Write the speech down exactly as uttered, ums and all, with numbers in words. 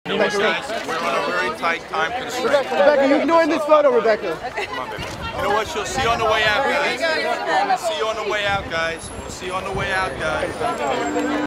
Rebecca, we're on a very tight time constraint. Rebecca, you ignoring this photo, Rebecca? Come on, baby. You know what? She'll see you on the way out, guys. We'll see you on the way out, guys. We'll see you on the way out, guys.